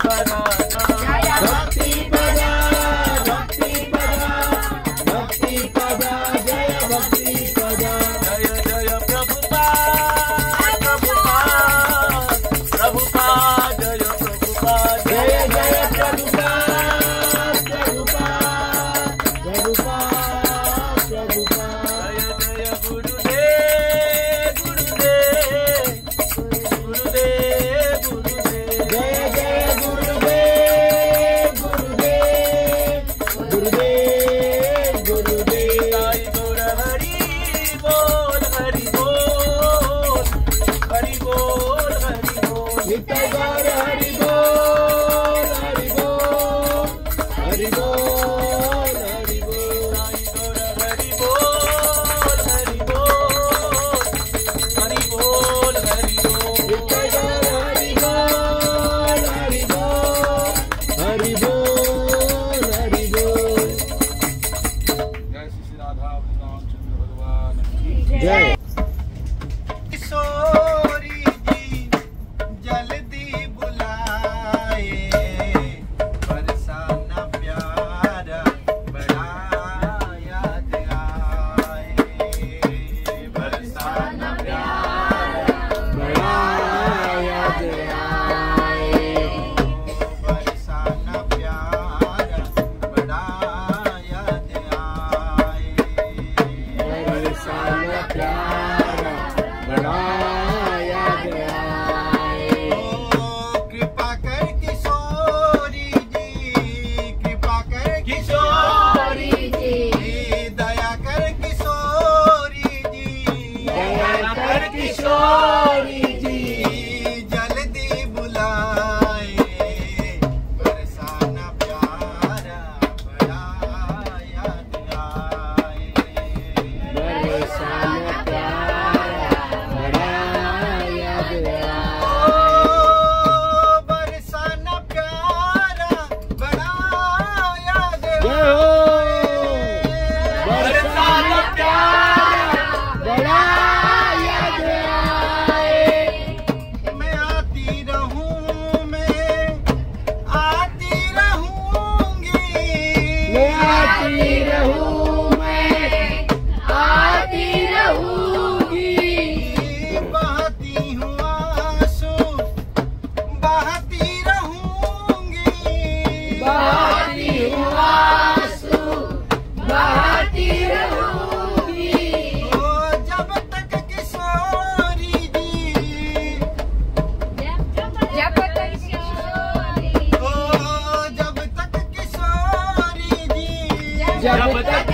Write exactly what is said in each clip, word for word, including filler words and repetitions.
जब तक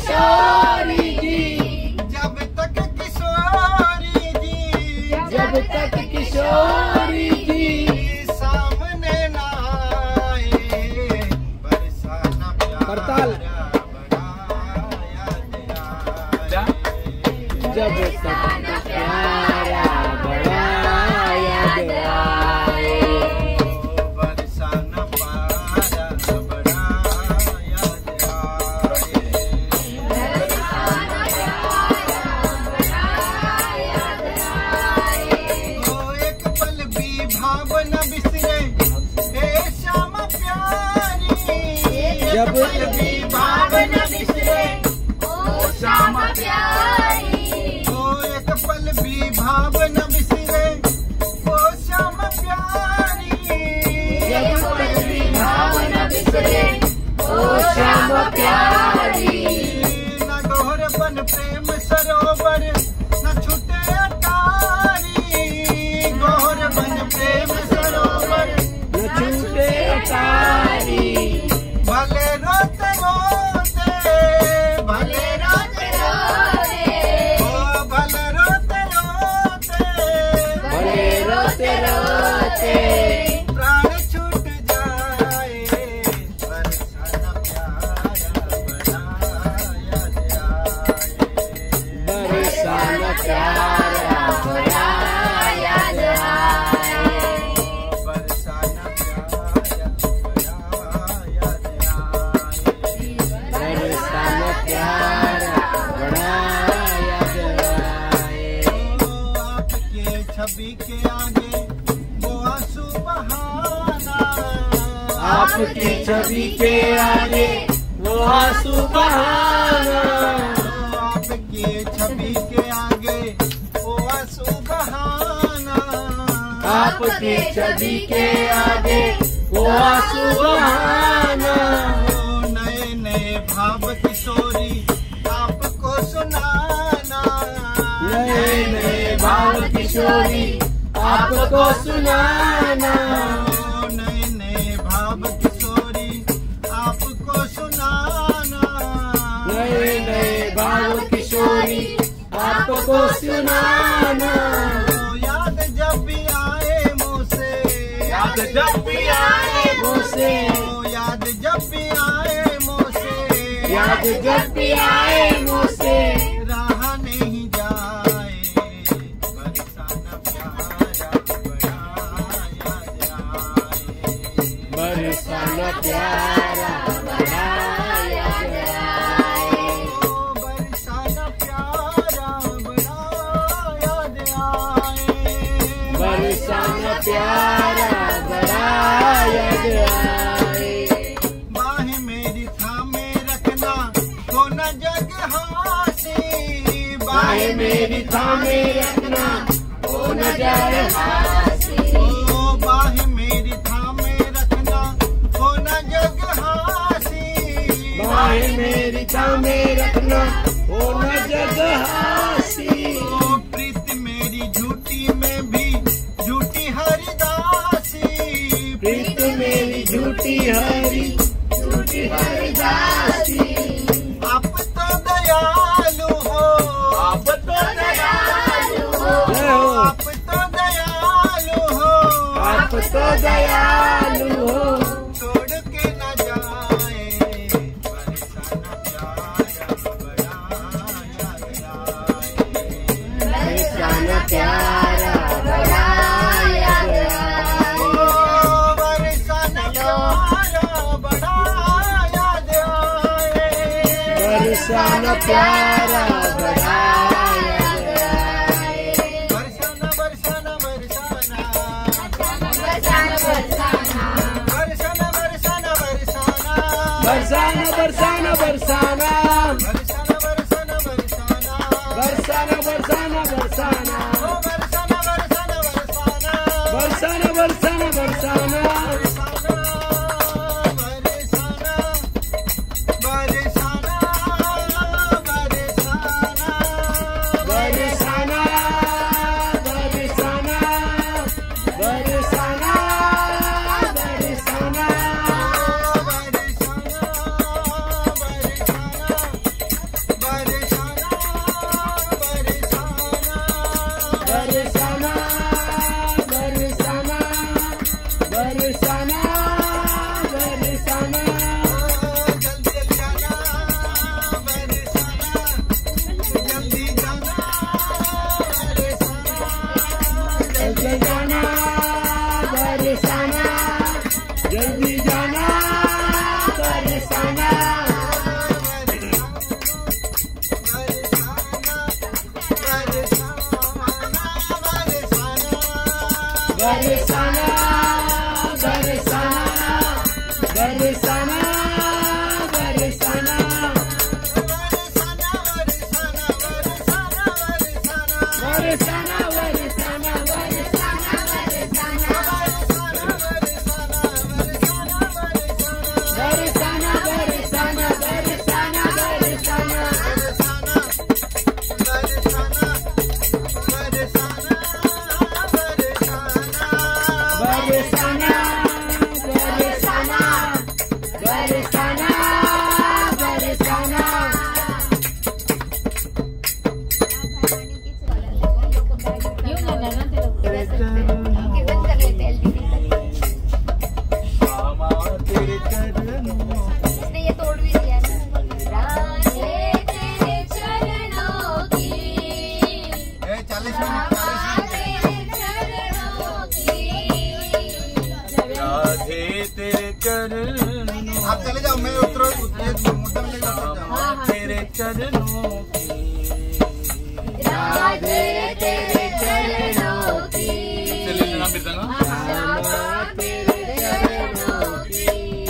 किशोरी जी, जब तक किशोरी जी, जब तक किशोरी जी सामने ना आए, बरसाना प्यारा बड़ा याद आए। जब तक प्यारा बड़ा याद आए, बरसाना प्यारा बड़ा याद आए। ओ एक पल भी भाव न बिसरे, हे श्याम प्यारी। जब पल भी भाव न बिसरे, ओ श्याम प्यारी। ओ एक पल भी भाव न बिसरे, ओ श्याम प्यारी। जब तक भी भाव न बिसरे, ओ श्याम प्यारी। न गौर बन प्रेम सरोवर, न छुटे अटारी। गौर बन प्रेम सरोवर, न छूटे अटारी। भले रोते रोते, भले रोते ओ भले रोते रोते, भले रोते रोते प्राण छूट जाए, बरसाना प्यारा आपकी छवि के आगे वो आंसू बहाना, आपकी छवि के आगे वो आंसू बहाना, आपकी छवि के आगे वो आंसू बहाना। नए नए भाव किशोरी आपको सुनाना, नए नए भाव किशोरी आपको सुनाना, नए नए भाव किशोरी आपको सुनाना, नए नए भाव किशोरी आपको सुनाना। याद जब भी आए मुझसे, याद जब भी आए मुझसे, याद जब भी आए मुझसे, याद जब भी आए मुझसे, रहा नहीं जाए बरसाना प्यारा बड़ा याद आए, बरसाना प्यारा बड़ा याद आए, बरसाना प्यारा बड़ा याद आए, बरसाना प्यारा बड़ा याद आए। बाहें मेरी थामे रखना हो न जग हासी, बाहें मेरी थामे रखना हो न जाए हासी, ओ बाहें मेरी थामे रखना हो न जग हासी, बाहें मेरी थामे रखना हो न जग हासी। ओ प्रीत मेरी झूठी में भी झूठी हरिदासी, प्रीत मेरी झूठी हरी झूठी हरिदासी। आप तो दयालु हो, आप तो दयालु हो, आप तो दयालु हो, आप तो दयालु हो, छोड़ के न जाए बरसाना प्यारा बड़ा याद आए, बरसाना प्यारा बड़ा याद आए, ओ बरसाना प्यारा बड़ा याद आए, बरसाना प्यारा बड़ा याद आए। बरसाना बरसाना बरसाना बरसाना बरसाना बरसाना बरसाना बरसाना बरसाना बरसाना बरसाना बरसाना बरसाना बरसाना बरसाना बरसाना बरसाना ओ बरसाना बरसाना बरसाना बरसाना बरसाना बरसाना बरसाना बरसाना बरसाना बरसाना बरसाना बरसाना बरसाना बरसाना जल्दी जाना बरसाना, जल्दी जाना Barsana, Barsana Barsana Barsana Barsana Barsana Barsana Barsana Barsana Barsana Barsana Barsana Barsana Barsana Barsana Yung ano, nanti lo kita कर लेते हैं एलडीडी श्यामा तेरे चरणों इसने ये तोड़ भी दिया ना राधे तेरे चरणों की ए चालीस मिनट राधे तेरे चरणों आप चले जाओ, मैं उतरो मोटा में लेकर जाऊँ। तेरे चरणों की, राधे तेरे चरणों की चले लेना फिर देना। क्षमा तेरे चरणों की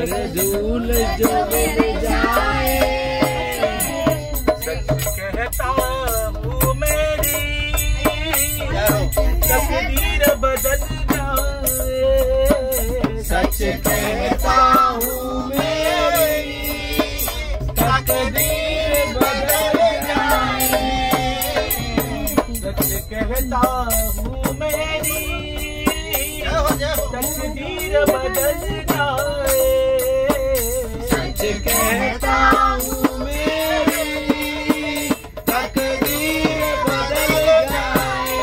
पर धूल जो मिल जाए। सच कहता हूँ मेरी तकदीर बदल जाए। सच कहता हूँ मेरी तकदीर बदल जाए। सच कहता हूँ मेरी तकदीर बदल जाए। सच कहता हूँ मेरी तकदीर बदल जाए।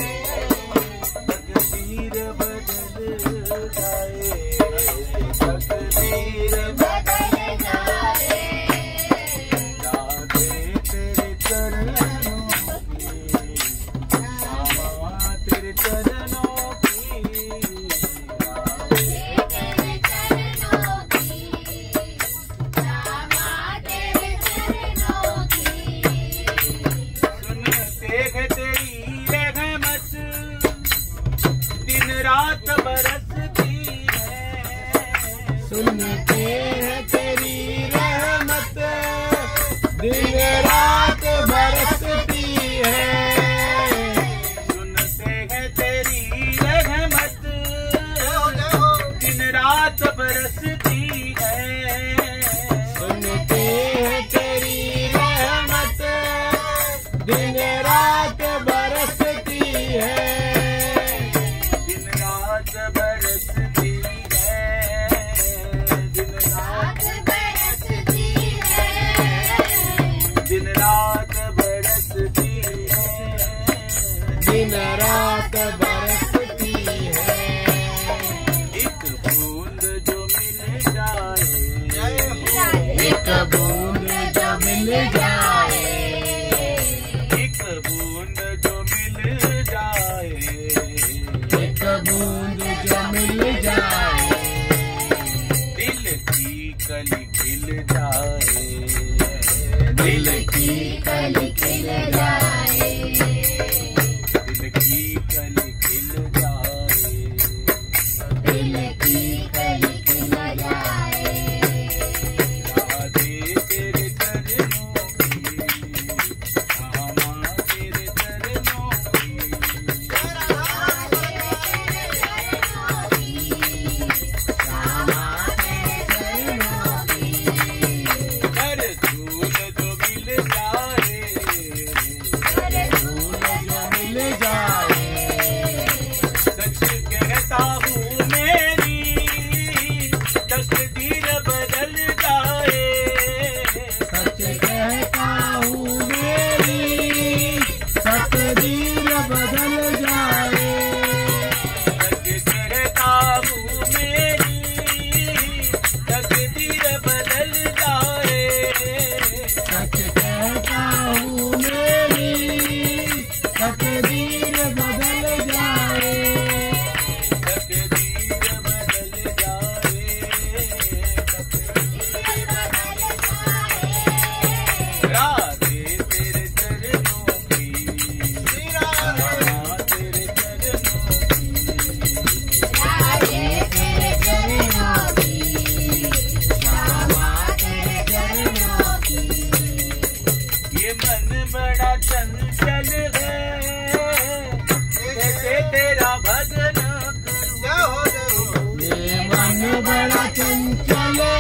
तकदीर बदल जाए। तकदीर बदल जाए। राधे तेरे चरणों की, श्यामा तेरे चरणों की, तेरे चरणों की, श्यामा तेरे चरणों की। सुनते हैं तेरी रहमत दिन रात बरसती है। सुनते हैं तेरी रहमत दिन रात बरसती है। सुनते हैं तेरी रहमत दिन रात बरसती है। सुनते हैं तेरी रहमत दिन रात बरसती है। दिन रात बरसती है। दिन रात दिन रात बरसती है। दिन रात बरसती है। एक बूंद जो मिल जाए। एक बूंद जो मिल जाए। एक बूंद जो मिल जाए। एक बूंद जो मिल जाए। दिल की कली खिल जाए। दिल की कली खिल जाए। दिल की कली खिल जाए। दिल की कली खिल जाए। राधे तेरे चरणों की, श्यामा तेरे चरणों की, श्यामा तेरे चरणों की। हर धूल जो मिल जाए। धूल जो मिल जाए। सच कहता हूँ मेरी तकदीर बदल जाए। सच कहता हूँ मेरी तकदीर बदल जाए। सच कहता हूँ मेरी तकदीर बदल जाए। सच कहता हूँ मेरी तकदीर बदल जाए। तकदीर बदल जाए। राधे तेरे चरणों की, श्यामा तेरे चरणों की, राधे तेरे चरणों की, श्यामा तेरे चरणों की। ये मन बड़ा चंचल है, कैसे तेरा भजन करूं। ये मन बड़ा चंचल है,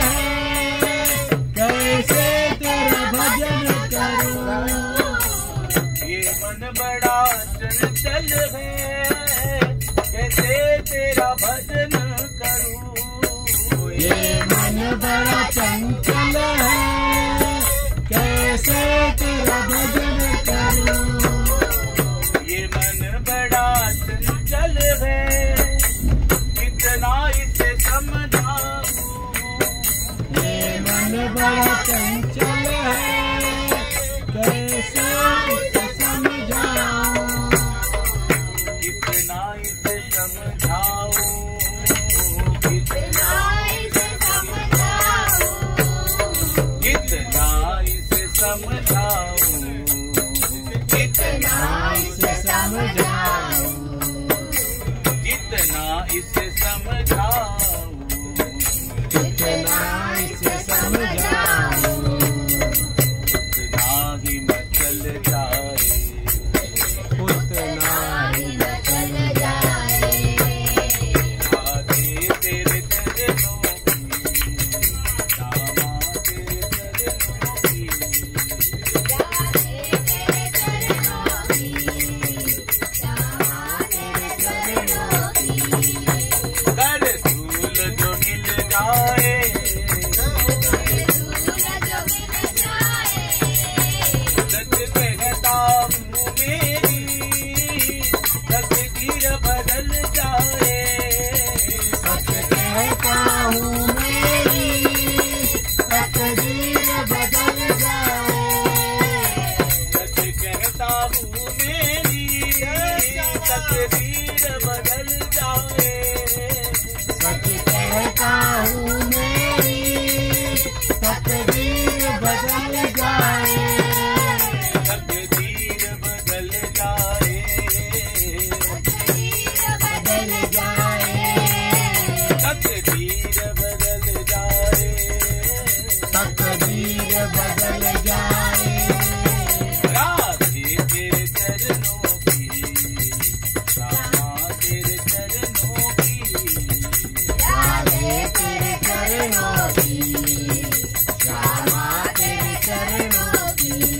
कैसे तेरा भजन करूं। ये मन बड़ा चंचल है, कैसे तेरा भजन करूं। ये मन बड़ा चंचल है, कैसे तेरा भजन करूं। ये मन बड़ा चंचल है, कितना इसे समझाऊं। ये मन बड़ा चंचल है, कैसे इसे समझाऊं। कितना इसे समझाऊं। कितना इसे समझाओ। कितना इसे समझाऊं। कितना इसे समझाऊं। कितना इसे समझाऊं। कितना जाए, सच कहता हूँ मेरी तकदीर बदल जाए, सच कहता हूँ मेरी तकदीर बदल जाए, सच कहता हूँ मेरी तकदीर बदल जाए, सच कहता हूँ मेरी तकदीर बदल जाए, तकदीर बदल जाए, बदल जाए, तकदीर बदल जाए, तकदीर बदल जाए। राधे तेरे चरणों की, श्यामा तेरे चरणों की, राधे तेरे चरणों की, श्यामा तेरे चरणों की,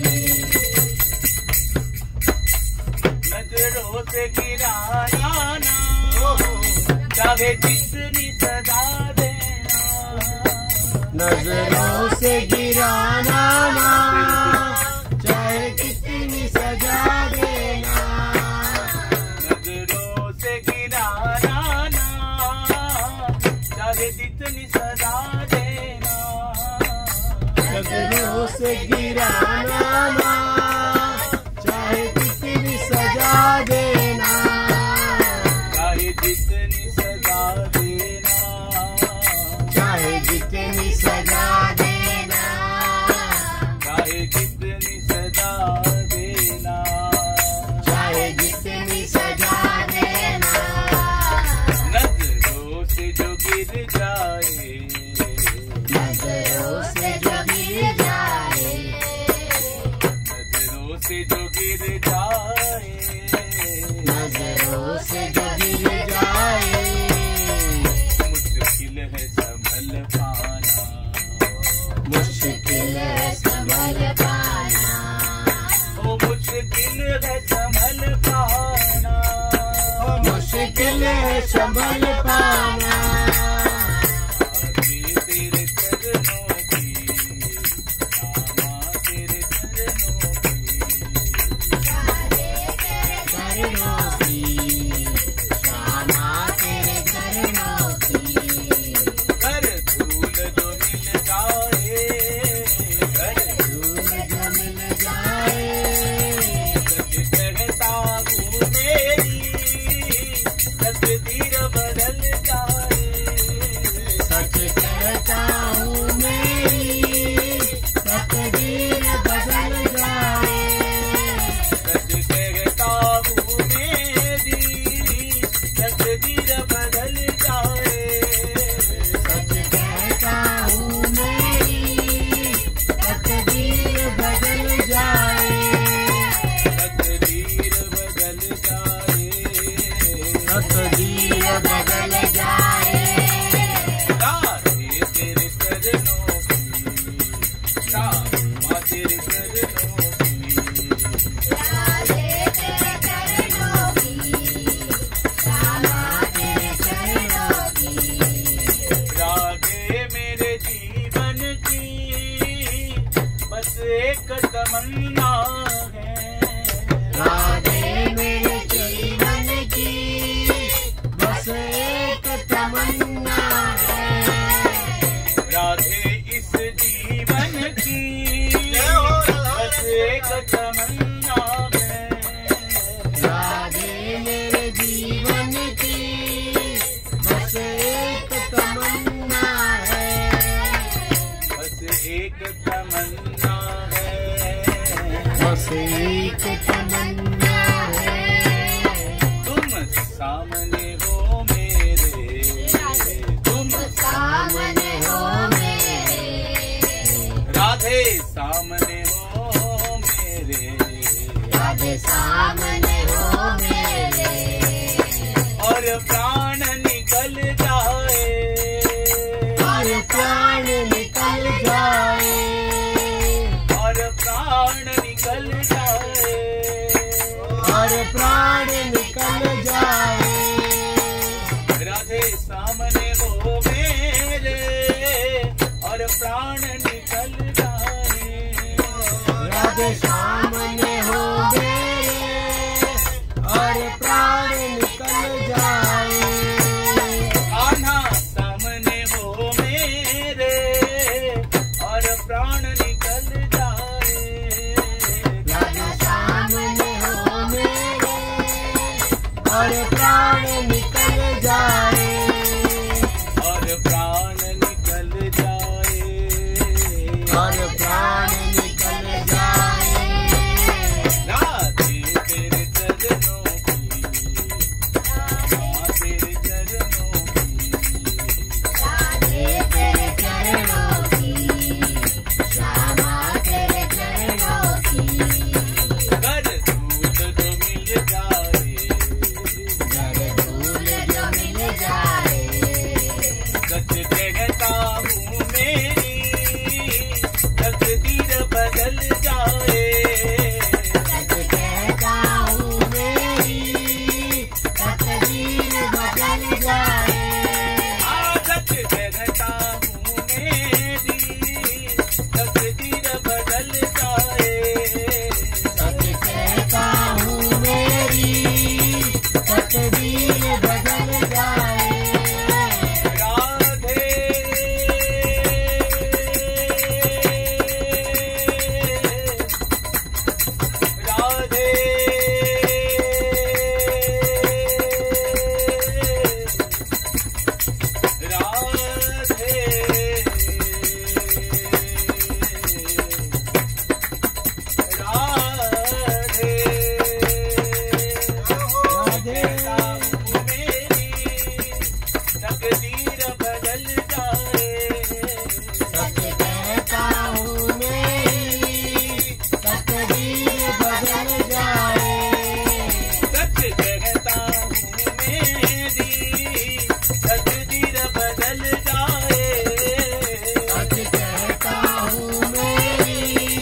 नजरों से गिराना ना, चाहे जितनी सजा देना, नजरों से गिराना ना, चाहे कितनी सजा देना, नजरों से गिराना ना, चाहे जितनी सजा देना, नजरों से गिराना ना, चाहे कितनी सजा देना, चाहे जितनी सजा देना, चाहे जितनी सजा देना, चाहे जितनी सजा देना, चाहे जितनी सजा देना, नजरों से जो गिर जाए, नजरों से जो गिर जाए, नजरों से जो गिर जाए, नजरों से जो गिर जाए, मुश्किल है संभल पाना, मुश्किल है संभल पाना, ओ मुश्किल है संभल पाना, मुश्किल है संभल पाना, आगे तेरे चरणों की, श्यामा तेरे चरणों की, चरणों की, श्यामा तेरे चरणों की, कर धूल जो मिल जाए, कर धूल जो मिल जाए, सच कहता हूँ मेरी तकदीर बदल जाए, सच कहता हूँ मेरी तकदीर बदल जाए, सच कहता हूँ मेरी तकदीर बदल जाए, सच कहता हूँ मेरी तकदीर बदल जाए, तकदीर बदल जाए, तकदीर बदल जाए, राधे तेरे चरणों की, श्यामा तेरे चरणों की, राधे तेरे चरणों की, श्यामा तेरे चरणों की, राधे मेरे जीवन की बस एक तमन्ना है, राधे मेरे जीवन की बस एक तमन्ना है, राधे इस जीवन की बस एक तमन्ना है, राधे मेरे जीवन की बस एक तमन्ना है, बस एक तमन्ना है, बस एक तमन्ना है, तुम सामने हो मेरे, तुम सामने हो मेरे, राधे सामने हो मेरे, राधे सामने हो मेरे, और प्राण निकल जाए, और प्राण निकल जाए, और प्राण निकल जाए, प्राण निकल जाए। राधे सामने हो मेरे और प्राण निकल जाए। कान्हा सामने हो मेरे और प्राण निकल जाए। राधे सामने हो मेरे और प्राण निकल जाए। और प्राण निकल जाए। और प्राण निकल जाए। राधे तेरे चरणों की, माँ तेरे चरणों की, राधे तेरे चरणों की, श्यामा तेरे चरणों की। कर धूल जो मिल जाए। कर धूल जो मिल जाए। सच कहता हूँ मेरी तकदीर बदल जाए। सच कहता हूँ मेरी तकदीर बदल जाए। हाँ, सच कहता हूँ मेरी तकदीर बदल जाए। सच कहता हूँ मेरी तकदीर बदल जाए। राधे राधे राधे तकदीर बदल जाए। सच कहता हूँ मेरी तकदीर बदल जाए। सच कहता हूँ मेरी तकदीर बदल जाए। सच कहता हूँ मेरी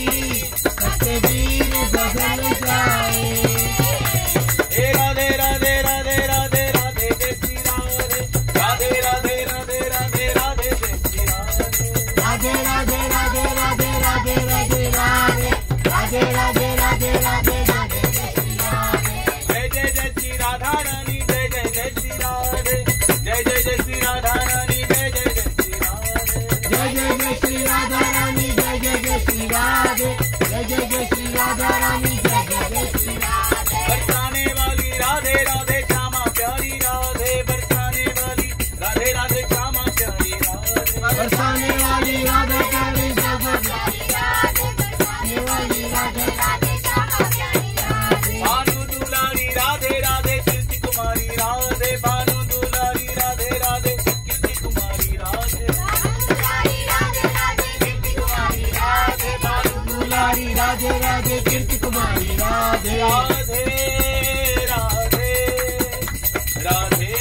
तकदीर बदल जाए। हे राधे राधे राधे राधे राधे जय श्री राधे। राधे राधे राधे राधे राधे जय श्री राधे। राधे राधे राधे राधे राधे राधे राधे राधे राधे राधे राधे राधे जय श्री राधे। जय जय जय श्री राधा रानी जय जय जय श्री राधे। जय जय जय श्री राधा रानी जय जय जय श्री राधे। जय जय जय श्री राधा रानी जय जय जय श्री राधे। जय जय जय श्री राधा रानी जय जय जय श्री राधे। बरसाने वाली राधे राधे श्यामा प्यारी राधे। बरसाने वाली राधे राधे श्यामा प्यारी राधे। बरसाने वाली राधा प्यारी जय जय बरसाने वाली राधा राधे श्यामा प्यारी राधे। भानु दुलारी राधे राधे कीर्ति कुमारी राधे। भानु दुलारी राधे राधे कीर्ति कुमारी राधे। राधे राधे कीर्ति कुमारी राधे। भानु दुलारी राधे राधे कीर्ति कुमारी राधे। राधे राधे राधे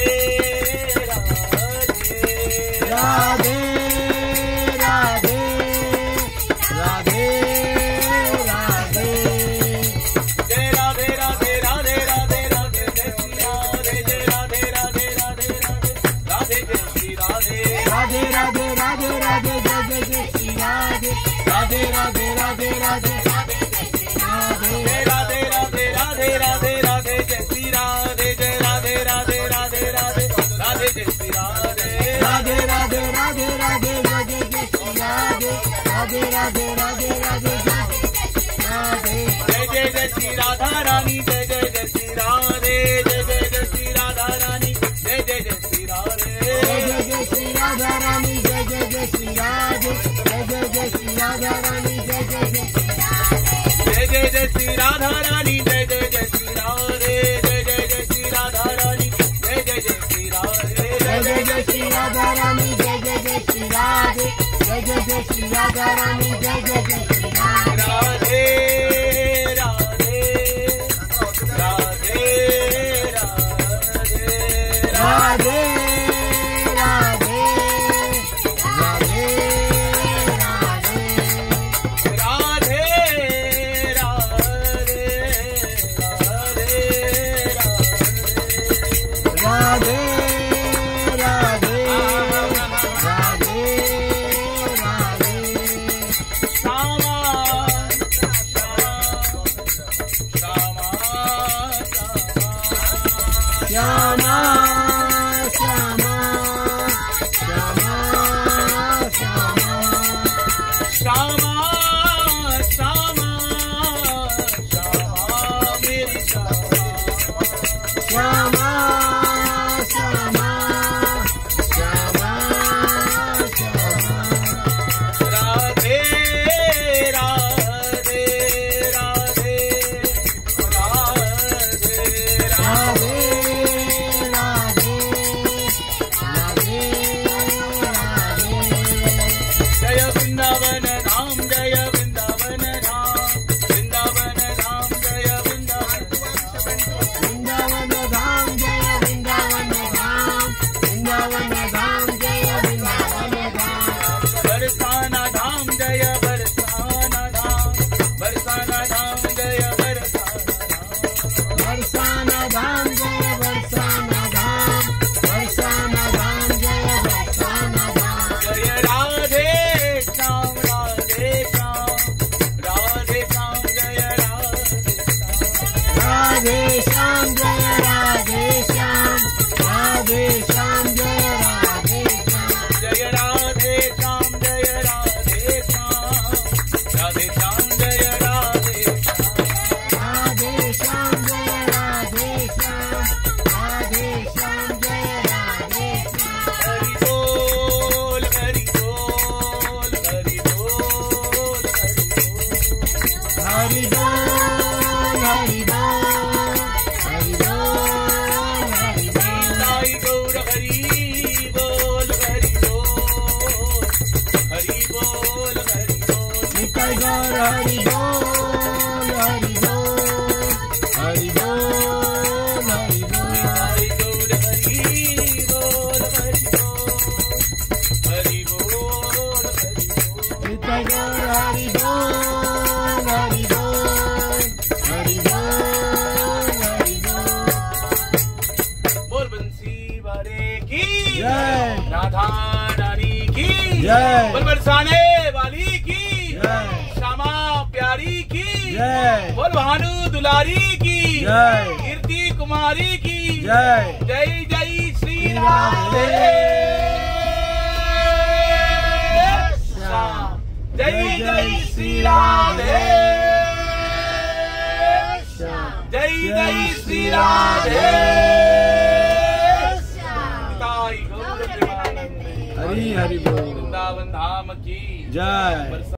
राधे राधे राधे राधे राधे। जय राधे राधे राधे राधे राधे जय श्री राधे। जय राधे राधे राधे राधे राधे जय श्री राधे। राधे राधे राधे राधे जय जय जय श्री राधे। राधे राधे राधे राधे राधे जय श्री राधे। जय राधे राधे राधे राधे राधे जय श्री राधे। जय राधे राधे राधे राधे राधे जय श्री राधे। राधे राधे राधे राधे जय जय जय श्री राधे। राधे राधे राधे राधे जय राधे। जय जय जय श्री राधा रानी जय जय जय श्री राधे। जय जय जय श्री राधा रानी जय जय जय श्री राधे। जय जय जय श्री राधा रानी जय जय जय श्री राधे। जय जय जय श्री राधा रानी जय जय जय श्री राधे। जय जय जय श्री राधा रानी जय जय जय श्री राधे। जय जय जय श्री राधा रानी जय जय जय श्री राधे। जय जय जय श्री राधा रानी जय जय जय श्री राधे। जय जय जय श्री राधा रानी जय जय जय श्री राधे। राधे राधे राधे राधे राधे राधे राधे राधे श्यामा श्यामा श्यामा मेरी श्यामा श्यामा श्यामा श्यामा श्यामा राधे राधे राधे राधे राधे राधे राधे राधे जय वृंदावन धाम जय वृंदावन धाम वृंदावन धाम जय वृंदावन वृंदावन धाम जय वृंदावन धाम वृंदावन धाम जय वृंदावन धाम बरसाना धाम जय बरसाना धाम बरसाना धाम जय बरसाना धाम बरसाना धाम जय बरसाना धाम बरसाना धाम जय बरसाना धाम जय राधे श्याम राधे श्याम राधे श्याम जय राधे श्याम राधे श्याम जय राधे श्याम राधे श्याम जय राधे श्याम जय राधे श्याम जय राधे श्याम राधे श्याम जय राधे श्याम राधे श्याम जय राधे श्याम राधे श्याम जय राधे श्याम हरि बोल हरि बोल हरि बोल हरि बोल हरि बोल हरि बोल हरि बोल हरि बोल साई गौर हरि बोल हरि बोल हरि बोल हरि बोल निताई गौर हरि बोल हरि बोल हरि बोल हरि बोल साई गौर हरि बोल हरि बोल हरि बोल हरि बोल निताई गौर हरि बोल हरि बोल हरि बोल हरि बोल बोल बंसी वाले की जय राधा रानी की जय बोल बरसाने वाली की जय श्यामा प्यारी की जय बोल भानु दुलारी की जय कीर्ति कुमारी की जय जय जय श्री राधे श्याम जय जय श्री राधे श्याम जय जय श्री राधे ताई गौर प्रेमानंद हरि हरि बोल वृंदावन धाम की जय